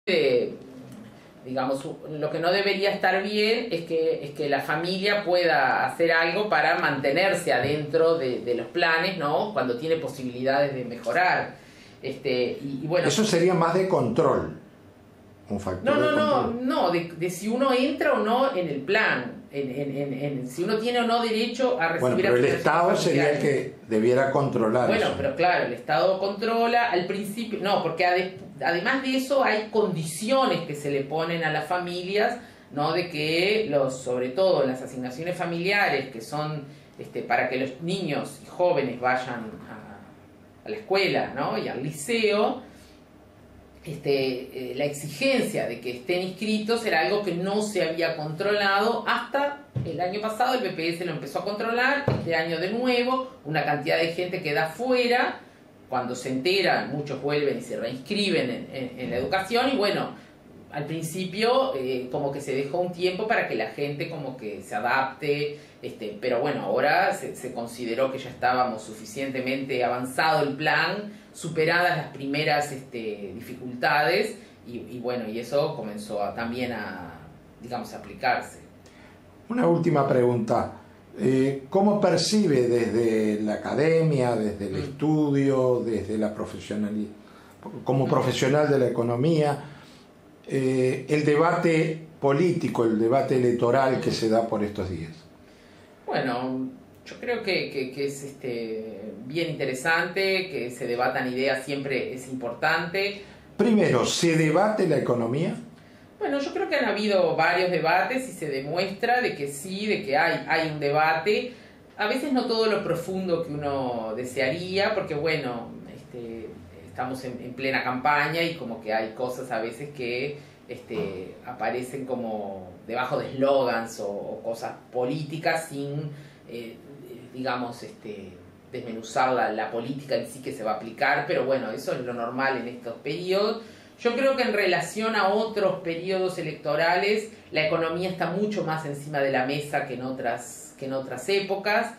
digamos, lo que no debería estar bien es que la familia pueda hacer algo para mantenerse adentro de los planes, ¿no? Cuando tiene posibilidades de mejorar. Y bueno, eso sería más de control, un factor de control. no, de si uno entra o no en el plan, si uno tiene o no derecho a recibir. Bueno, pero el Estado sería el que debiera controlar bueno, eso. pero claro, el Estado controla al principio, no, porque además de eso hay condiciones que se le ponen a las familias, ¿no? De que sobre todo las asignaciones familiares, que son para que los niños y jóvenes vayan a la escuela, ¿no? Y al liceo, la exigencia de que estén inscritos era algo que no se había controlado hasta el año pasado. El BPS lo empezó a controlar, este año de nuevo, una cantidad de gente queda fuera. Cuando se enteran, muchos vuelven y se reinscriben en la educación, y bueno, al principio como que se dejó un tiempo para que la gente como que se adapte, pero bueno, ahora se consideró que ya estábamos suficientemente avanzado el plan, superadas las primeras dificultades, y bueno, y eso comenzó también a, digamos, a aplicarse. Una última pregunta. ¿Cómo percibe desde la academia, desde el estudio, desde la profesionalidad, como profesional de la economía, el debate político, el debate electoral que se da por estos días? Bueno, yo creo que es bien interesante, que se debatan ideas siempre es importante. Primero, ¿se debate la economía? Bueno, yo creo que han habido varios debates y se demuestra de que sí, de que hay un debate. A veces no todo lo profundo que uno desearía, porque bueno, estamos en plena campaña y como que hay cosas a veces que aparecen como debajo de eslogans o cosas políticas sin, digamos, desmenuzar la política en sí que se va a aplicar, pero bueno, eso es lo normal en estos periodos. Yo creo que en relación a otros periodos electorales, la economía está mucho más encima de la mesa que en otras épocas.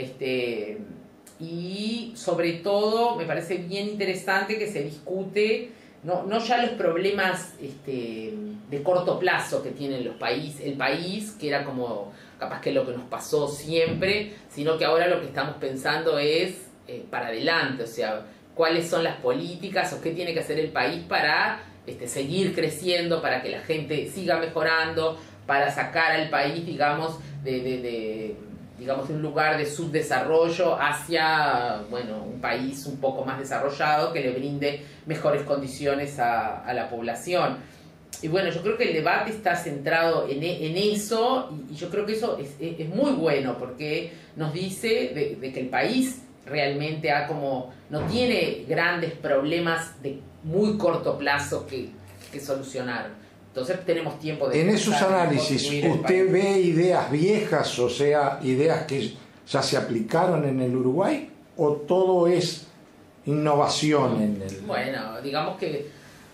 Y sobre todo me parece bien interesante que se discute no ya los problemas de corto plazo que tienen el país, que era como capaz que lo que nos pasó siempre, sino que ahora lo que estamos pensando es para adelante, o sea, cuáles son las políticas o qué tiene que hacer el país para seguir creciendo, para que la gente siga mejorando, para sacar al país, digamos, de un lugar de subdesarrollo hacia, bueno, un país un poco más desarrollado que le brinde mejores condiciones a la población. Y bueno, yo creo que el debate está centrado en eso, y yo creo que eso es muy bueno, porque nos dice de que el país realmente no tiene grandes problemas de muy corto plazo que solucionar. Entonces tenemos tiempo de... En esos análisis, ¿usted ve ideas viejas, o sea, ideas que ya se aplicaron en el Uruguay, o todo es innovación en el...? Bueno, digamos que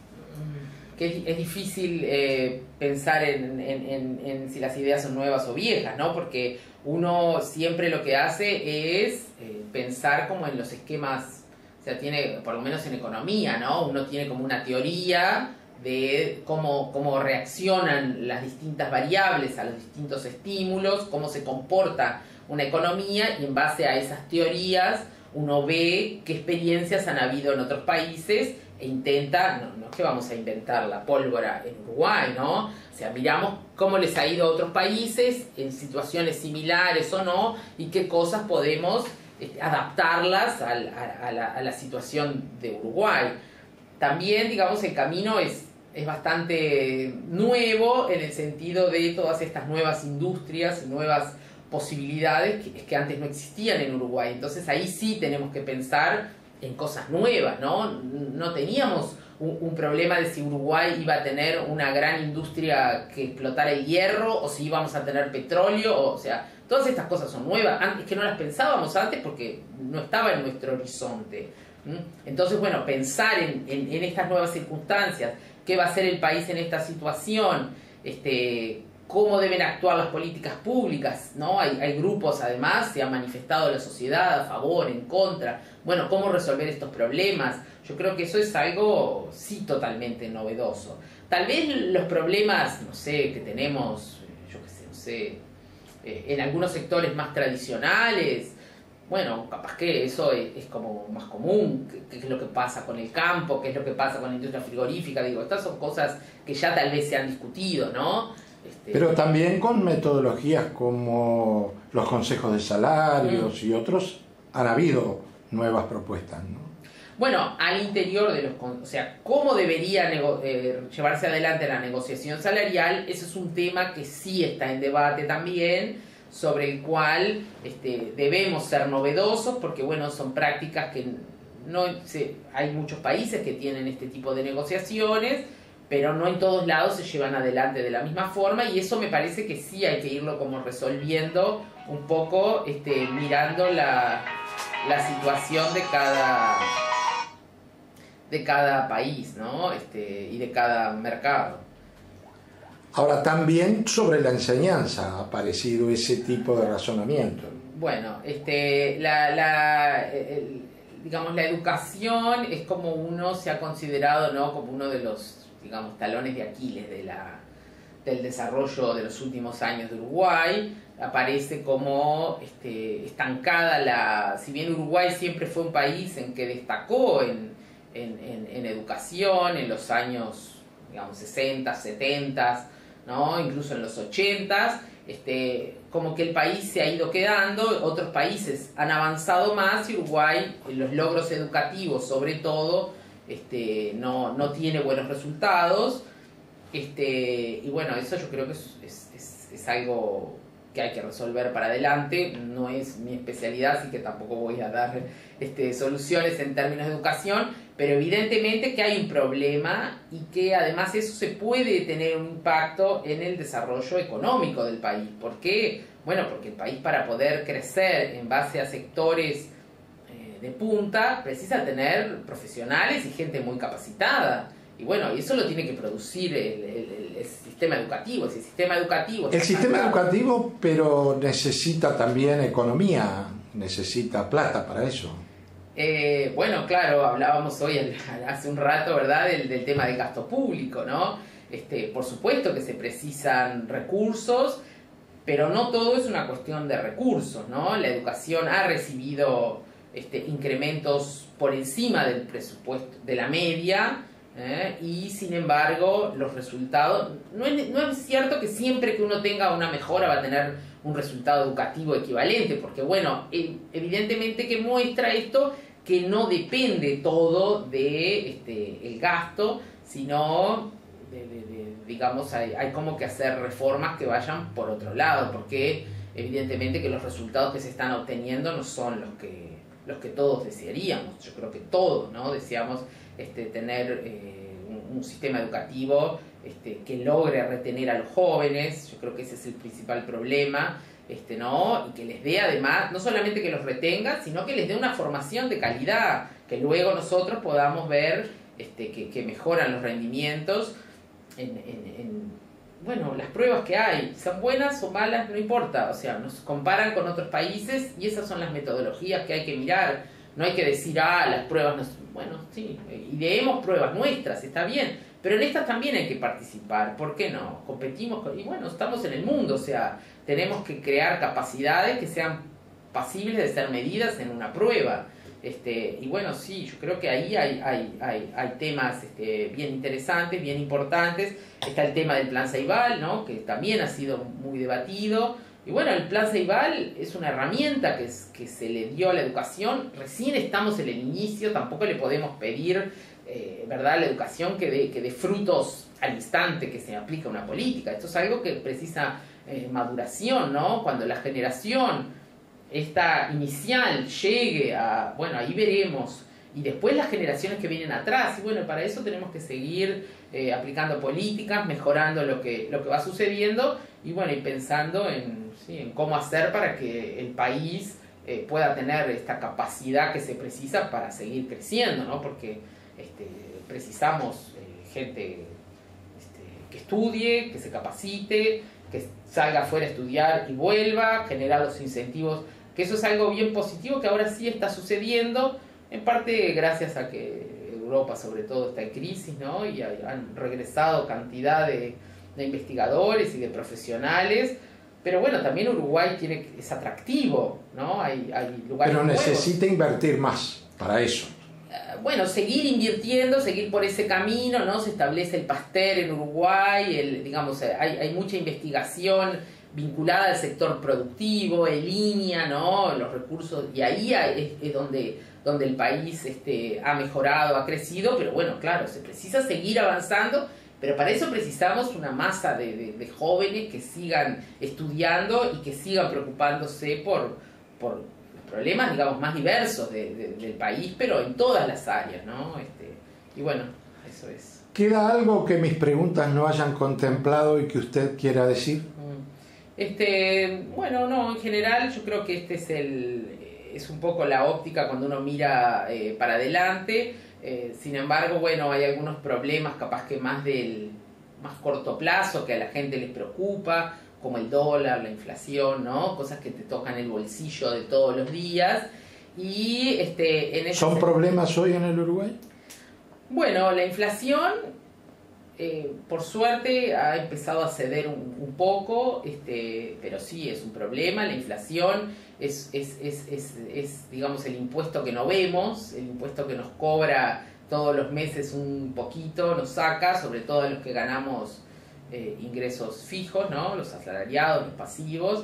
es difícil pensar en si las ideas son nuevas o viejas, ¿no? Porque uno siempre lo que hace es pensar como en los esquemas, o sea, tiene, por lo menos en economía, ¿no? Uno tiene como una teoría de cómo reaccionan las distintas variables a los distintos estímulos, cómo se comporta una economía, y en base a esas teorías uno ve qué experiencias han habido en otros países e intenta, no es que vamos a inventar la pólvora en Uruguay, ¿no? O sea, miramos cómo les ha ido a otros países en situaciones similares o no, y qué cosas podemos adaptarlas a la situación de Uruguay. También, digamos, el camino es bastante nuevo en el sentido de todas estas nuevas industrias, nuevas posibilidades que antes no existían en Uruguay. Entonces ahí sí tenemos que pensar en cosas nuevas, ¿no? No teníamos un problema de si Uruguay iba a tener una gran industria que explotara el hierro, o si íbamos a tener petróleo, o sea, todas estas cosas son nuevas, antes que no las pensábamos antes porque no estaba en nuestro horizonte. Entonces, bueno, pensar en estas nuevas circunstancias, qué va a hacer el país en esta situación, cómo deben actuar las políticas públicas, ¿no? Hay grupos, además, se ha manifestado la sociedad a favor, en contra. Bueno, cómo resolver estos problemas. Yo creo que eso es algo, sí, totalmente novedoso. Tal vez los problemas, no sé, que tenemos, yo qué sé, no sé, en algunos sectores más tradicionales, bueno, capaz que eso es como más común, qué es lo que pasa con el campo, qué es lo que pasa con la industria frigorífica, digo, estas son cosas que ya tal vez se han discutido, ¿no? Pero también con metodologías como los consejos de salarios y otros, han habido nuevas propuestas, ¿no? Bueno, al interior de o sea, cómo debería llevarse adelante la negociación salarial, ese es un tema que sí está en debate también, sobre el cual debemos ser novedosos, porque bueno, son prácticas que hay muchos países que tienen este tipo de negociaciones, pero no en todos lados se llevan adelante de la misma forma, y eso me parece que sí hay que irlo como resolviendo un poco, mirando la situación de cada país, ¿no? Y de cada mercado. Ahora, también sobre la enseñanza ha aparecido ese tipo de razonamiento. Bueno, digamos, la educación es como uno se ha considerado, ¿no? Como uno de los, digamos, talones de Aquiles del desarrollo de los últimos años de Uruguay. Aparece como estancada si bien Uruguay siempre fue un país en que destacó en educación en los años, digamos, 60, 70, ¿no? Incluso en los 80, como que el país se ha ido quedando, otros países han avanzado más y Uruguay, en los logros educativos sobre todo, no tiene buenos resultados, y bueno, eso yo creo que es algo que hay que resolver para adelante. No es mi especialidad, así que tampoco voy a dar soluciones en términos de educación, pero evidentemente que hay un problema y que además eso se puede tener un impacto en el desarrollo económico del país. ¿Por qué? Bueno, porque el país, para poder crecer en base a sectores de punta, precisa tener profesionales y gente muy capacitada. Y bueno, y eso lo tiene que producir el sistema educativo. Si el sistema educativo... El sistema educativo, pero necesita también economía, necesita plata para eso. Bueno, claro, hablábamos hoy, hace un rato, ¿verdad?, del tema del gasto público, ¿no? Por supuesto que se precisan recursos, pero no todo es una cuestión de recursos, ¿no? La educación ha recibido incrementos por encima del presupuesto, de la media, y sin embargo los resultados, no es cierto que siempre que uno tenga una mejora va a tener un resultado educativo equivalente, porque bueno, evidentemente que muestra esto que no depende todo de el gasto, sino digamos hay como que hacer reformas que vayan por otro lado, porque evidentemente que los resultados que se están obteniendo no son los que todos desearíamos. Yo creo que todos, ¿no?, deseamos tener un sistema educativo que logre retener a los jóvenes. Yo creo que ese es el principal problema, ¿no? Y que les dé además, no solamente que los retenga, sino que les dé una formación de calidad, que luego nosotros podamos ver que mejoran los rendimientos bueno, las pruebas que hay, son buenas o malas, no importa, o sea, nos comparan con otros países y esas son las metodologías que hay que mirar. No hay que decir, las pruebas no son... Bueno, sí, ideemos pruebas nuestras, está bien, pero en estas también hay que participar. ¿Por qué no? Competimos y bueno, estamos en el mundo, o sea, tenemos que crear capacidades que sean pasibles de ser medidas en una prueba. Y bueno, sí, yo creo que ahí hay temas bien interesantes, bien importantes. Está el tema del Plan Ceibal, ¿no?, que también ha sido muy debatido. Y bueno, el Plan Ceibal es una herramienta que se le dio a la educación. Recién estamos en el inicio, tampoco le podemos pedir, ¿verdad?, a la educación que dé frutos al instante que se aplica una política. Esto es algo que precisa maduración, ¿no? Cuando la generación esta inicial llegue a... Bueno, ahí veremos. Y después las generaciones que vienen atrás. Y bueno, para eso tenemos que seguir aplicando políticas, mejorando lo que va sucediendo. Y bueno, y pensando en cómo hacer para que el país pueda tener esta capacidad que se precisa para seguir creciendo, ¿no? Porque precisamos gente que estudie, que se capacite, que salga afuera a estudiar y vuelva, generar los incentivos, que eso es algo bien positivo que ahora sí está sucediendo, en parte gracias a que Europa sobre todo está en crisis, ¿no? Y han regresado cantidad de investigadores y de profesionales, pero bueno, también Uruguay es atractivo, ¿no? Hay lugares pero nuevos. necesita invertir más para eso. Bueno, seguir invirtiendo, seguir por ese camino, ¿no? Se establece el Pasteur en Uruguay, digamos, hay mucha investigación vinculada al sector productivo, en línea, ¿no? Los recursos, y ahí es donde el país ha mejorado, ha crecido, pero bueno, claro, se precisa seguir avanzando, pero para eso precisamos una masa de jóvenes que sigan estudiando y que sigan preocupándose por problemas, digamos, más diversos del país, pero en todas las áreas, ¿no? Y bueno, eso es. ¿Queda algo que mis preguntas no hayan contemplado y que usted quiera decir? Bueno, no, en general yo creo que es un poco la óptica cuando uno mira para adelante. Sin embargo, bueno, hay algunos problemas capaz que más corto plazo que a la gente les preocupa, como el dólar, la inflación, ¿no? Cosas que te tocan el bolsillo de todos los días. Y ¿Son problemas hoy en el Uruguay? Bueno, la inflación, por suerte, ha empezado a ceder un poco, pero sí es un problema. La inflación es, digamos, el impuesto que no vemos, el impuesto que nos cobra todos los meses un poquito, nos saca, sobre todo a los que ganamos ingresos fijos, ¿no? Los asalariados, los pasivos,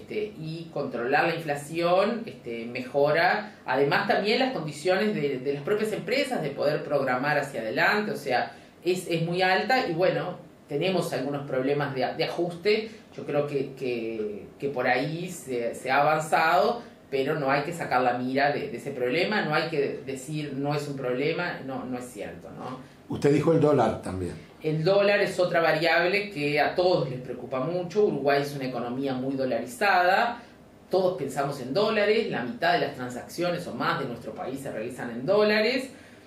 y controlar la inflación mejora además también las condiciones de las propias empresas de poder programar hacia adelante, o sea, es muy alta y bueno, tenemos algunos problemas de ajuste. Yo creo que por ahí se ha avanzado, pero no hay que sacar la mira de ese problema, no hay que decir no es un problema, no es cierto, ¿no? Usted dijo el dólar también. El dólar es otra variable que a todos les preocupa mucho. Uruguay es una economía muy dolarizada, todos pensamos en dólares, la mitad de las transacciones o más de nuestro país se realizan en dólares,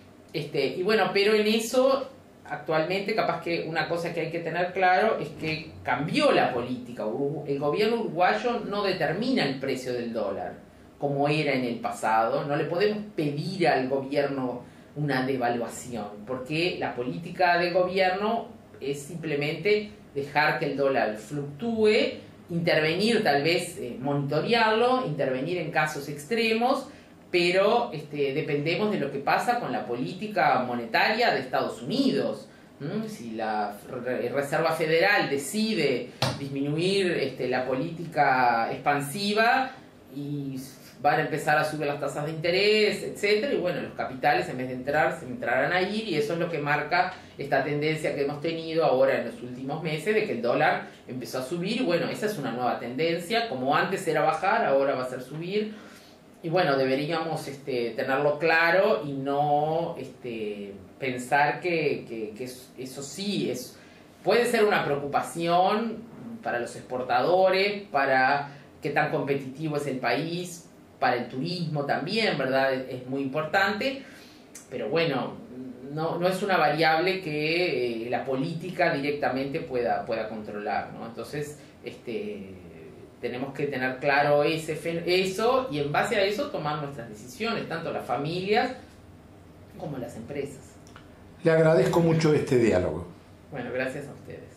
y bueno, pero en eso actualmente capaz que una cosa que hay que tener claro es que cambió la política. El gobierno uruguayo no determina el precio del dólar como era en el pasado. No le podemos pedir al gobierno una devaluación, porque la política del gobierno es simplemente dejar que el dólar fluctúe, intervenir tal vez, monitorearlo, intervenir en casos extremos, pero dependemos de lo que pasa con la política monetaria de Estados Unidos. Si la Reserva Federal decide disminuir la política expansiva y van a empezar a subir las tasas de interés, etcétera, y bueno, los capitales en vez de entrar, se entrarán a ir, y eso es lo que marca esta tendencia que hemos tenido ahora en los últimos meses, de que el dólar empezó a subir, y bueno, esa es una nueva tendencia, como antes era bajar, ahora va a ser subir, y bueno, deberíamos tenerlo claro y no pensar que eso sí puede ser una preocupación para los exportadores, para qué tan competitivo es el país, para el turismo también, ¿verdad? Es muy importante, pero bueno, no es una variable que la política directamente pueda controlar, ¿no? Entonces, tenemos que tener claro eso y en base a eso tomar nuestras decisiones, tanto las familias como las empresas. Le agradezco mucho este diálogo. Bueno, gracias a ustedes.